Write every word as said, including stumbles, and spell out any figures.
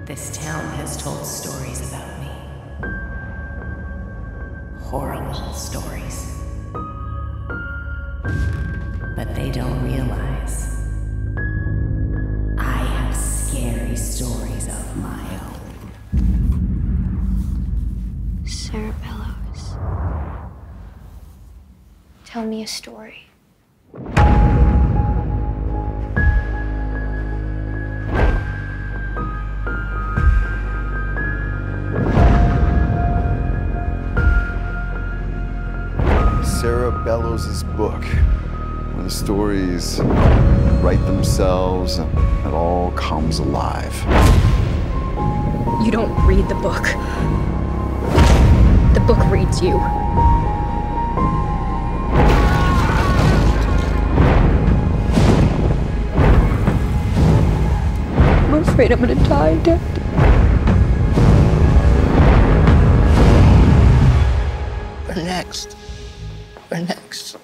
This town has told stories about me. Horrible stories. But they don't realize I have scary stories of my own. Sarah Bellows. Tell me a story. Sarah Bellows' book, where the stories write themselves and it all comes alive. You don't read the book. The book reads you. I'm afraid I'm gonna die, Dad. We're next. We're next.